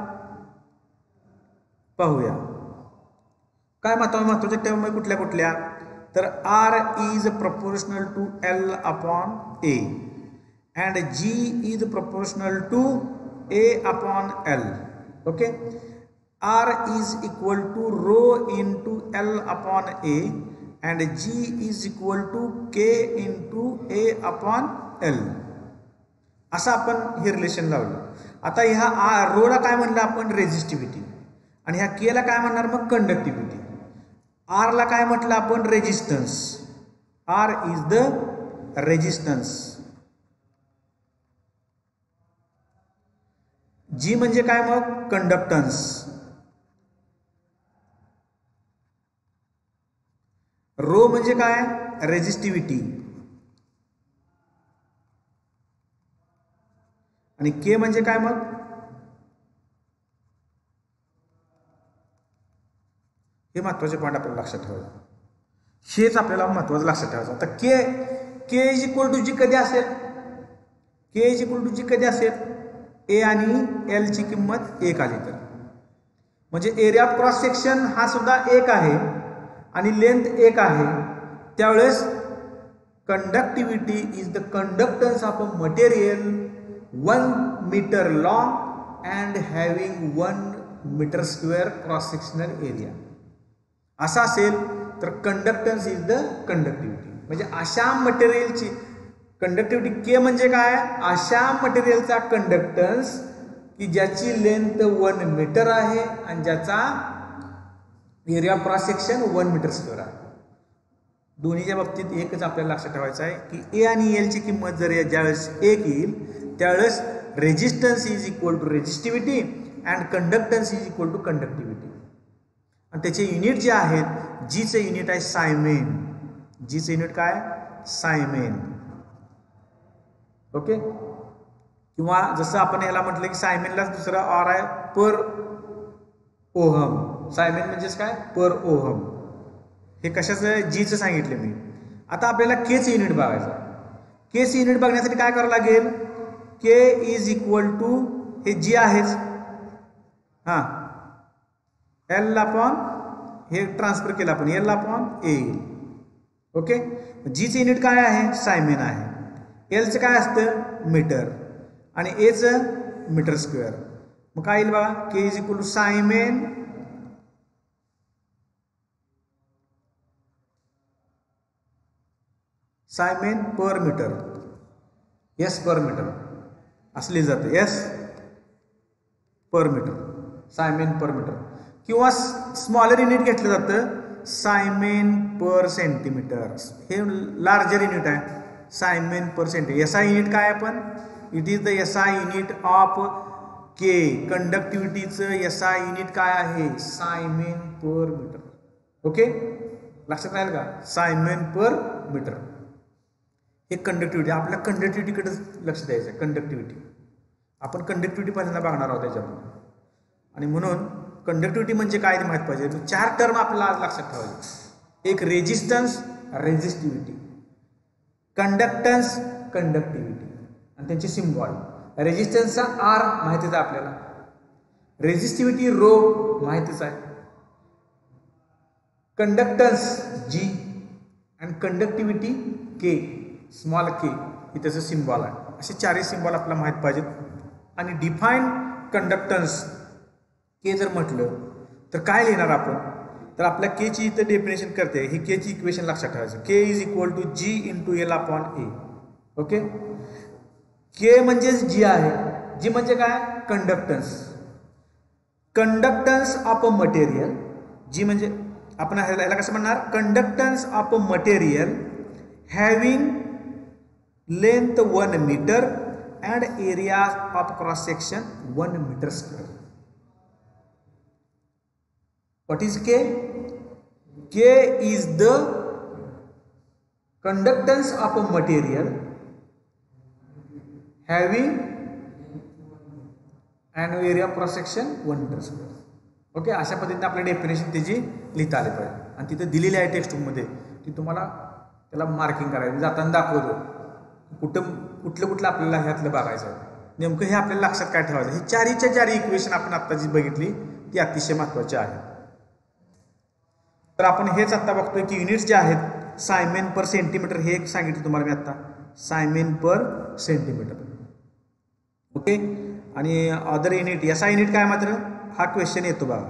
पाहूया. काय महत्त्वाच्या टर्म आहे कुठल्या कुठल्या? तर R is proportional to L upon A and G is proportional to A upon L. Okay. R is equal to rho into L upon A and G is equal to K into A upon L. असं आपण हे relation लावलं. आता ह्या रोला काय म्हणलं आपण? रेजिस्टिव्हिटी. आणि ह्या केला काय म्हणणार मग? कंडक्टिव्हिटी. आरला काय म्हटलं आपण? Resistance. R is the resistance. G म्हणजे काय मग? कंडक्टन्स. रो म्हणजे काय? रेजिस्टिव्हिटी. आणि के म्हणजे काय मग? हे महत्वाचे पॉईंट आपल्याला लक्षात ठेवायचं. हेच आपल्याला महत्वाचं लक्षात ठेवायचं. आता K is equal to G कधी असेल? K is equal to G कधी असेल? ए आणि एल ची किंमत 1 आली तर. म्हणजे एरिया ऑफ क्रॉस सेक्शन हा सुद्धा 1 आहे आणि लेंथ 1 आहे. त्यावेळेस conductivity is the conductance of a material 1 metre long and having 1 metre square cross sectional area. असा असेल तर कंडक्टन्स इज द कंडक्टिव्हिटी. म्हणजे अशा मटेरियलची कंडक्टिव्हिटी. के म्हणजे काय? अशा मटेरियलचा कंडक्टन्स की ज्याची लेंथ 1 मीटर आहे आणि ज्याचा area cross section 1 metre square आहे. दोन्हीच्या बाबतीत एकच आपल्याला लक्षात ठेवायचं आहे की ए आणि एल ची किंमत जर ज्यावेळेस 1 येईल त्यावेळेस resistance is equal to resistivity and conductance is equal to conductivity. आणि त्याचे युनिट जे आहेत, जीचं युनिट आहे सायमेन. जीचं युनिट काय? सायमेन. ओके. किंवा जसं आपण याला म्हटलं की सायमेनलाच दुसरा आर आहे पर ओहम. सायमेन म्हणजेच काय? Per ohm. हे कशाचं? जीचं सांगितलं मी. आता आपल्याला केचं युनिट बघायचं. केचं युनिट बघण्यासाठी काय करावं लागेल? के इज इक्वल टू हे जी आहेच हां एल अपॉन हे ट्रान्सफर केलं आपण एल अपॉन ए. ओके. जीचं युनिट काय आहे? सायमेन आहे. एलचं काय असतं? मीटर आणि एचं मीटर स्क्वेअर. मग काय येईल बघा? K is equal to siemens siemens per metre. S per metre असली जाते. S per metre. Siemens per metre. किंवा स्मॉलर युनिट घेतलं जातं सायमेन पर सेंटीमीटर. हे लार्जर युनिट आहे. Siemens per centimetre. S I unit काय आपण? It is the S I unit of K. कंडक्टिव्हिटीचं एस आय युनिट काय आहे? Siemens per metre. ओके. लक्षात राहील का? Siemens per metre. हे कंडक्टिव्हिटी. आपल्या कंडक्टिव्हिटीकडे लक्ष द्यायचं आहे. कंडक्टिव्हिटी आपण कंडक्टिव्हिटी पहिल्यांदा बघणार आहोत त्याच्यामध्ये. आणि म्हणून कंडक्टिव्हिटी म्हणजे काय ते माहीत पाहिजे. 4 टर्म आपल्याला आज लक्षात ठेवायचे. एक रेजिस्टन्स, रेजिस्टिव्हिटी, कंडक्टन्स, कंडक्टिव्हिटी आणि त्यांचे सिम्बॉल. रेजिस्टन्सचा आर माहितीच आहे आपल्याला. रेजिस्टिव्हिटी रो माहितीच आहे. कंडक्टन्स जी आणि कंडक्टिव्हिटी के, स्मॉल के हे त्याचं सिम्बॉल आहे. असे 4 सिम्बॉल आपल्याला माहीत पाहिजेत. आणि डिफाईन कंडक्टन्स के जर म्हटलं तर काय लिहिणार आपण? तर आपल्या के ची इथं डेफिनेशन करते, ही के ची इक्वेशन लक्षात ठेवायचं. K is equal to G into L upon A. Okay, K म्हणजेच जी आहे. जी म्हणजे काय? Conductance. Conductance of a material. G म्हणजे आपण ह्याला कसं म्हणणार? Conductance of a material having length 1 metre and area of cross section 1 metre square. What is K? K is the conductance of a material having an area of cross section 1 meter square. Okay, अशा पद्धतीने आपल्या definition त्याची लिहिता आली पाहिजे. आणि तिथे दिलेली आहे टेक्स्टबुकमध्ये, ती तुम्हाला त्याला मार्किंग करायची, जाताना दाखवतो कुठलं आपल्याला ह्यातलं बघायचं आहे. नेमकं हे आपल्याला लक्षात काय ठेवायचं. ही चारीच्या चारी इक्वेशन आपण आता जी बघितली ती अतिशय महत्त्वाची आहे. तर आपण हेच आता बघतोय की युनिट्स जे आहेत सायमेन पर सेंटीमीटर, हे एक सांगितलं तुम्हाला मी आता, सायमेन पर सेंटीमीटर. ओके, आणि अदर युनिट एसआय युनिट काय मात्र हा क्वेश्चन येतो बघा.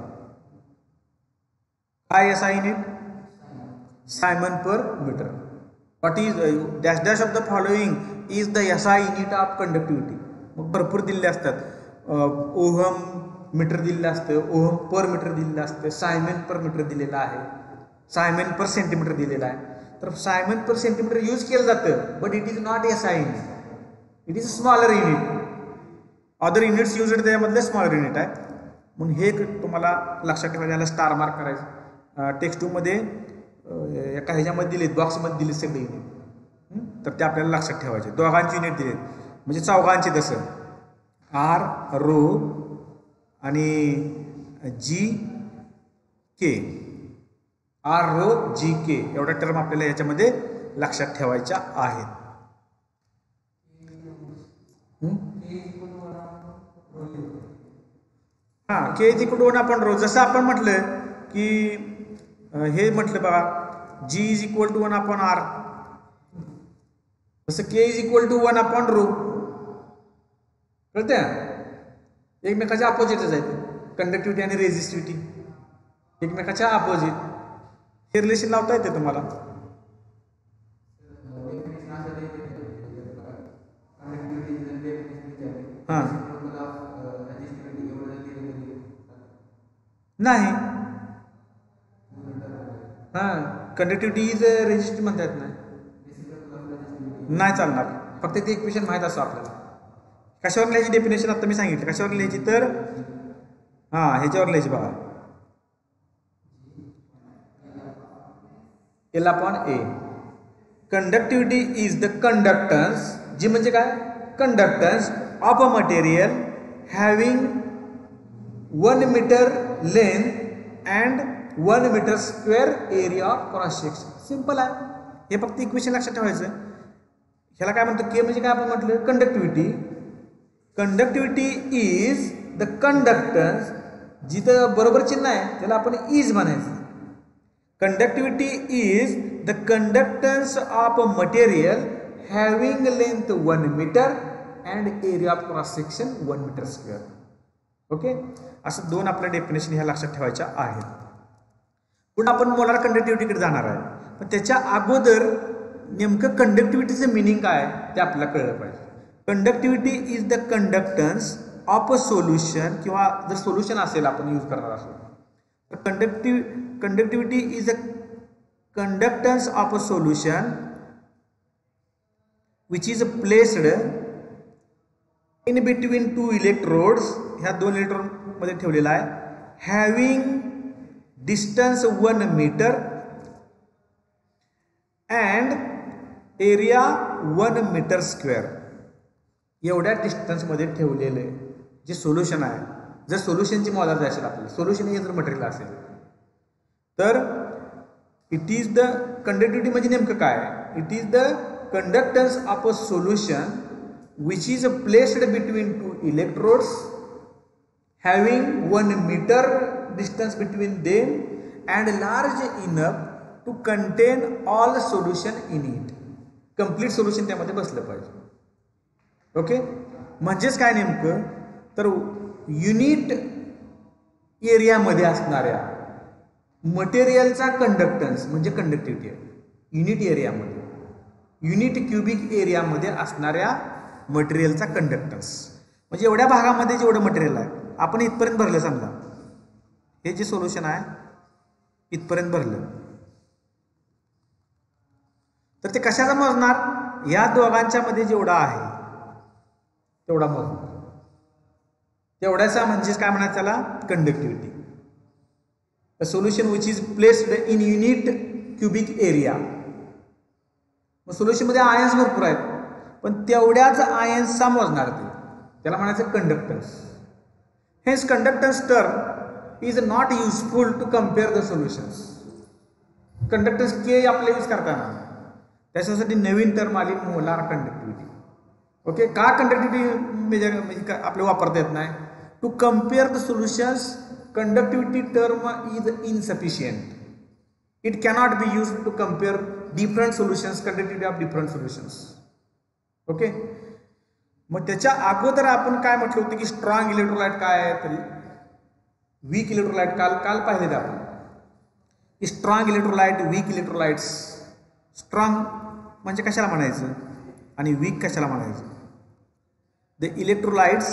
काय SI unit? Siemens per metre. What is dash dash of the following is the SI unit of conductivity. मग भरपूर दिलेले असतात. ओहम मीटर दिलेलं असतं, ओहम पर मीटर दिलेलं असतं, सायमेन पर मीटर दिलेलं आहे, सायमेन पर सेंटीमीटर दिलेलं आहे. तर सायमेन पर सेंटीमीटर यूज केलं जातं, but it is not SI unit, it is smaller unit. Other units use त्याच्यामधले स्मॉलर युनिट आहे. म्हणून हे तुम्हाला लक्षात ठेवायचं, याला स्टार मार्क करायचं. टेक्स्टबुकमध्ये एका ह्याच्यामध्ये दिलेत, बॉक्समध्ये दिलेत सगळे युनिट, तर ते आपल्याला लक्षात ठेवायचे. दोघांचे युनिट दिलेत म्हणजे चौघांचे, तसं आर रो आणि जी के, आर रो जी के एवढ्या टर्म आपल्याला याच्यामध्ये लक्षात ठेवायच्या आहेत. हा, K is equal to 1 upon rho. जसं आपण म्हटलं की हे म्हटलं बघा, G is equal to 1 upon R, तसं K is equal to 1 upon rho. कळते? एकमेकाच्या अपोजिटच आहेत. कंडक्टिव्हिटी आणि रेझिस्टिव्हिटी एकमेकाच्या अपोजिट. हे रिलेशन लावता येते तुम्हाला. हां, नाही, हां, कंडक्टिव्हिटी इज रेझिस्टिव्ह म्हणता येत नाही चालणार. फक्त ते इक्वेशन माहीत असं आपल्याला. कशावर लिहायची डेफिनेशन आता मी सांगितलं. कशावर लिहायची? तर हां, ह्याच्यावर लिहायची बघा, L upon A. Conductivity is the conductance, G म्हणजे काय? Conductance of a material having 1 metre length and 1 metre square area of cross section. Simple आहे. हे फक्त इक्वेशन लक्षात ठेवायचं. ह्याला काय म्हणतो? के म्हणजे काय आपण म्हटलं? Conductivity. Conductivity is the conductance, जिथं बरोबर चिन्ह आहे त्याला आपण इज म्हणायचं. Conductivity is the conductance of a material having length 1 metre and area of cross section 1 metre square. Okay, असं दोन आपल्या डेफिनेशन ह्या लक्षात ठेवायच्या आहेत. पुन्हा आपण मोलार कंडक्टिव्हिटीकडे जाणार आहे, पण त्याच्या अगोदर नेमकं कंडक्टिव्हिटीचं मिनिंग काय ते आपल्याला कळलं पाहिजे. Conductivity is the conductance of a solution, किंवा जर सोल्युशन असेल आपण यूज करणार असो तर conductivity is a conductance of a solution which is placed in between 2 electrodes. ह्या 2 इलेक्ट्रोड मध्ये ठेवलेला आहे. Having distance 1 metre and area 1 metre square. एवढ्या डिस्टन्समध्ये ठेवलेले जे सोल्युशन आहे, जर सोल्युशनची मोलार असेल आपल्याला, सोल्युशन हे जर मटेरियल असेल तर इट इज द कंडक्टिव्हिटी म्हणजे नेमकं काय? It is the conductance of a solution which is placed between 2 electrodes having 1 meter distance between them and large enough to contain all solution in it. complete solution त्यामध्ये बसलं पाहिजे. Okay, म्हणजेच काय नेमकं? तर युनिट एरियामध्ये असणाऱ्या मटेरियलचा कंडक्टन्स म्हणजे कंडक्टिव्हिटी आहे. युनिट एरियामध्ये, युनिट क्युबिक एरियामध्ये असणाऱ्या मटेरियलचा कंडक्टन्स म्हणजे एवढ्या भागामध्ये जेवढं मटेरियल आहे आपण इथपर्यंत भरलं, समजा हे जे सोल्युशन आहे इथपर्यंत भरलं, तर ते कशाचा मोजणार? या दोघांच्या मध्ये जेवढा आहे तेवढा मोजणार. तेवढ्याचा म्हणजेच काय म्हणायचं त्याला? Conductivity. A solution which is placed in unit cubic area. मग सोल्युशन मध्ये आयन्स भरपूर आहेत, पण तेवढ्याच आयन्सचा मोजणार ते, त्याला म्हणायचं कंडक्टन्स. हेच conductance term is not useful to compare the solutions. Conductance K आपले यूज करताना त्याच्यासाठी नवीन टर्म आली मोलार कंडक्टिव्हिटी. ओके, का कंडक्टिव्हिटी मेजर म्हणजे आपले वापरता येत नाही? To compare the solutions conductivity term is insufficient. It cannot be use to compare different solutions, conductivity of different solutions. Okay, मग त्याच्या अगोदर आपण काय म्हटलं होतं की स्ट्रॉंग इलेक्ट्रोलाइट काय आहे, तरी वीक इलेक्ट्रोलाइट काल पाहिले आपण. Strong electrolyte, weak electrolytes. Strong म्हणजे कशाला म्हणायचं आणि वीक कशाला म्हणायचं? द इलेक्ट्रोलाइट्स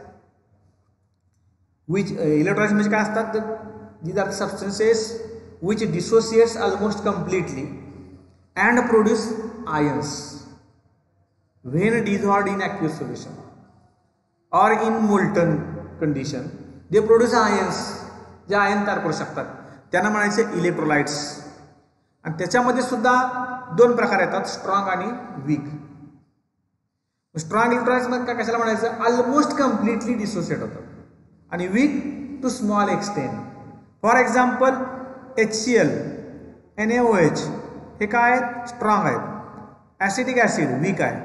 विच इलेक्ट्रोलाइट्स म्हणजे काय असतात? These are substances which dissociates almost completely and produce ions when dissolved in aqueous solution or in molten condition. they produce ions, जे आयन तयार करू शकतात, त्यांना म्हणायचे इलेक्ट्रोलाइट्स. आणि त्याच्यामध्ये सुद्धा दोन प्रकार येतात, स्ट्रॉंग आणि वीक. स्ट्रॉंग इलेक्ट्रोलाइट्स मध्ये काय कशाला म्हणायचं? ऑलमोस्ट कम्प्लिटली डिसोसिएट होतात. आणि weak to small extent. For example HCl, NaOH हे काय आहेत? स्ट्रॉंग आहेत. ॲसिटिक ॲसिड वीक आहे,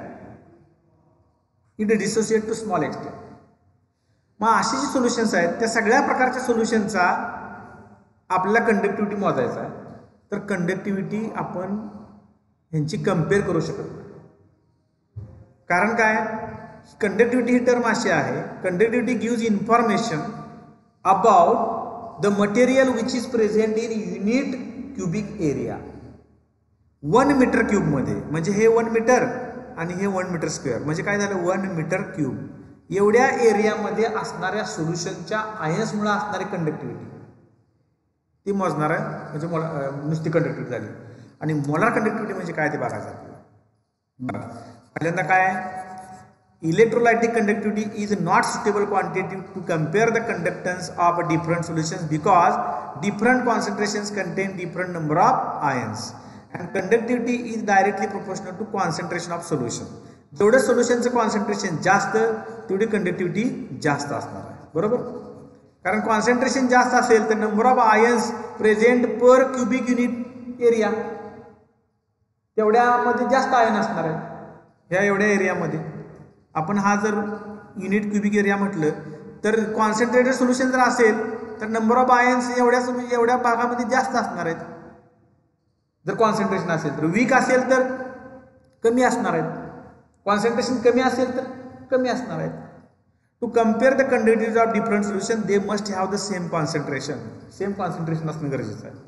it dissociate to small extent. मग अशी जी सोल्युशन्स आहेत त्या सगळ्या प्रकारच्या सोल्युशनचा आपल्याला कंडक्टिव्हिटी मोजायचा आहे. तर कंडक्टिव्हिटी आपण ह्यांची कम्पेअर करू शकत नाही. कारण काय? कंडक्टिव्हिटी ही टर्म अशी आहे, conductivity gives information about the material which is present in unit cubic area. 1 metre cube मध्ये, म्हणजे हे 1 मीटर आणि हे 1 मीटर स्क्वेअर, म्हणजे काय झालं? 1 मीटर क्यूब एवढ्या एरियामध्ये असणाऱ्या सोल्युशनच्या आयन्समुळे असणारी कंडक्टिव्हिटी ती मोजणार आहे. म्हणजे नुसती कंडक्टिव्हिटी झाली. आणि मोलार कंडक्टिव्हिटी म्हणजे काय ते बघायचं आपल्याला. पहिल्यांदा काय? Electrolytic conductivity is not suitable quantity to compare the conductance of different solutions because different concentrations contain different number of ions and conductivity is directly proportional to concentration of solution. जेवढं सोल्युशनचं concentration जास्त तेवढी conductivity जास्त असणार आहे. बरोबर? कारण concentration जास्त असेल तर number of ions present per cubic unit area तेवढ्यामध्ये जास्त आयन असणार आहे. ह्या एवढ्या एरियामध्ये आपण हा जर युनिट क्युबिक एरिया म्हटलं तर कॉन्सन्ट्रेटेड सोल्युशन जर असेल तर नंबर ऑफ आयन्स एवढ्या भागामध्ये जास्त असणार आहेत. जर कॉन्सन्ट्रेशन असेल तर, वीक असेल तर कमी असणार आहेत. कॉन्सन्ट्रेशन कमी असेल तर कमी असणार आहेत. To compare the conductivity of different solution they must have the same concentration. Same concentration असणं गरजेचं आहे.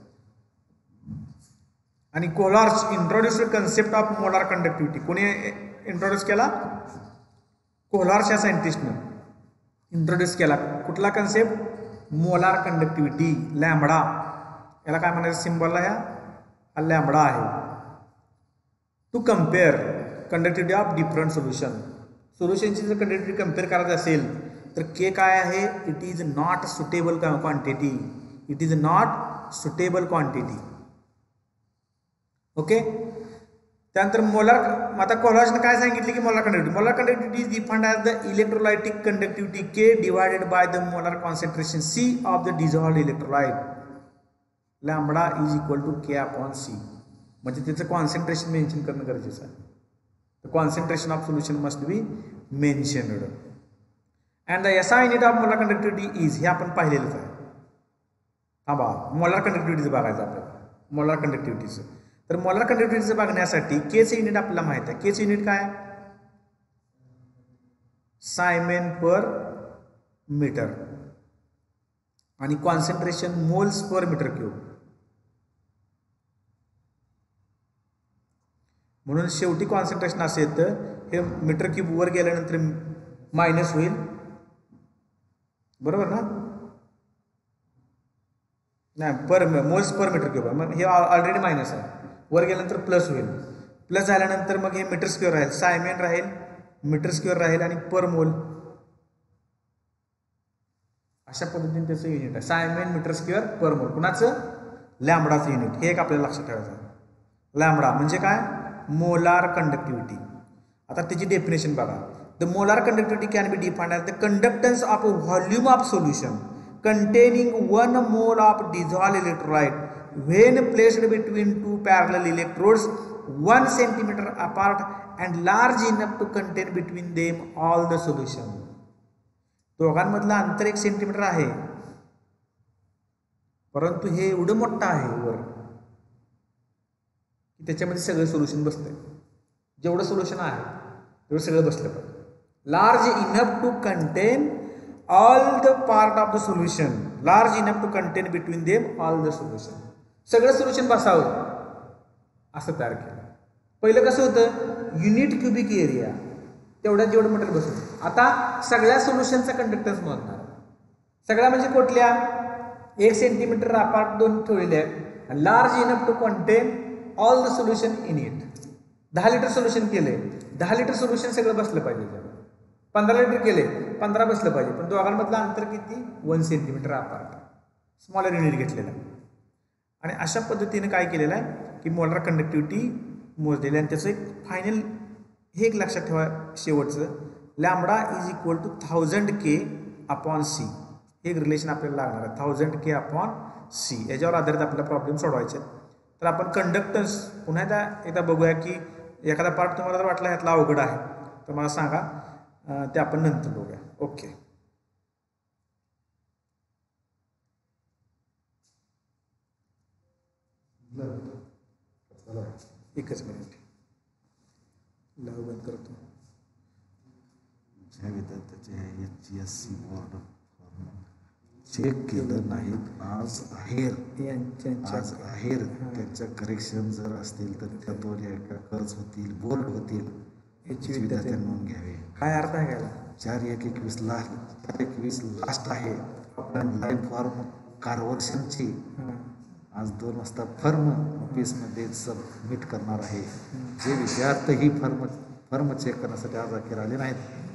आणि Kohlrausch introduced concept of molar conductivity. कोणी इंट्रोड्यूस केला? कोलार्स या सायंटिस्टनं इंट्रोड्यूस केला. कुठला कन्सेप्ट? Molar conductivity, lambda. याला काय म्हणायचं? सिम्बॉलला ह्या लॅम्बडा आहे. To compare conductivity of different solution. सोल्युशनची जर कंडक्टिव्हिटी कम्पेअर करायचं असेल तर के काय आहे? It is not suitable quantity. It is not suitable quantity. Okay. त्यानंतर मोलार, आता कोलार्सने काय सांगितले की molar conductivity is defined as the electrolytic conductivity K divided by the molar concentration C of the dissolved electrolyte. Lambda is equal to K upon C. म्हणजे त्याचं concentration mention करणं गरजेचं आहे. The concentration of solution must be mentioned. And the SI unit of molar conductivity is, हे आपण पाहिलेलंच आहे. थांबा, molar कंडक्टिव्हिटीचं बघायचं आपल्याला. मोलार कंडक्टिव्हिटीचं, तर मोलार कंडक्टिव्हिटीचं बघण्यासाठी केचं युनिट आपल्याला माहित आहे. केचं युनिट काय? Siemens per metre. आणि concentration moles per metre cube. म्हणून शेवटी कॉन्सन्ट्रेशन असेल तर हे मीटर क्यूब वर गेल्यानंतर मायनस होईल, बरोबर ना? नाही, per moles per metre cube आहे, मग हे ऑलरेडी मायनस आहे. वर गेल्यानंतर प्लस होईल. प्लस झाल्यानंतर मग हे मीटर स्क्वेअर राहील, सायमेन राहील, मीटर स्क्वेअर राहील आणि पर मोल. अशा पद्धतीने त्याचं युनिट आहे सायमेन मीटर स्क्वेअर पर मोल. कुणाचं? लॅम्बडाचं युनिट. हे एक आपल्याला लक्षात ठेवायचं. लॅम्बडा म्हणजे काय? Molar conductivity. आता त्याची डेफिनेशन बघा. The molar conductivity can be defined as the conductance of a volume of solution containing 1 mole of dissolved electrolyte when placed between two parallel electrodes 1 centimeter apart and large enough to contain between them all the solution. दोघांमधलं अंतर 1 centimetre आहे, परंतु हे एवढं मोठं आहे वर की त्याच्यामध्ये सगळं सोल्युशन बसतंय. जेवढं सोल्युशन आहे तेवढं सगळं बसलं पाहिजे. Large enough to contain all the part of the solution, large enough to contain between them all the solution. सगळं सोल्युशन बसावं असं तयार केलं. पहिलं कसं होतं? युनिट क्युबिक एरिया, तेवढ्यात जेवढं मटेरियल बसवतं. आता सगळ्या सोल्युशनचा कंडक्टन्स मोजणार. सगळ्या म्हणजे कुठल्या? 1 सेंटीमीटर अपार्ट 2 ठेवलेले आहेत. Large enough to contain all the solution in it. 10 litre solution केले, 10 लिटर सोल्युशन सगळं बसलं पाहिजे. 15 लिटर केले, 15 बसलं पाहिजे. पण दोघांमधलं अंतर किती? 1 सेंटीमीटर अपार्ट. स्मॉलर युनिट घेतलेलं आहे. आणि अशा पद्धतीने काय केलेलं आहे की मोलार कंडक्टिव्हिटी मोजलेली. आणि त्याचं एक फायनल हे एक लक्षात ठेवा शेवटचं, lambda is equal to 1000 K upon C. हे एक रिलेशन आपल्याला लागणार आहे, 1000 K अपॉन सी. याच्यावर आधारित आपल्याला प्रॉब्लेम सोडवायचे. तर आपण कंडक्टन्स पुन्हा एकदा बघूया की एखादा पार्ट तुम्हाला जर वाटला ह्यातला अवघड आहे तर मला सांगा, ते आपण नंतर बघूया. ओके, एकच मिनिट लाव बंद करतो. ज्या विद्यार्थ्याचे HGSC बोर्ड चेक केलं नाहीत आज आहेर त्यांच्या करेक्शन जर असतील तर त्या 2 एका कर्ज होतील, बोर्ड होतील, याची विद्यार्थ्यांनी नोंद घ्यावी. काय अर्थ आहे का? 4/1/21 लास्ट आहे. ऑनलाईन फॉर्म कारवर्षनची आज 2 वाजता फर्म ऑफिसमध्ये सबमिट करणार आहे. जे विद्यार्थी ही फर्म चेक करण्यासाठी आज अखेर आले नाहीत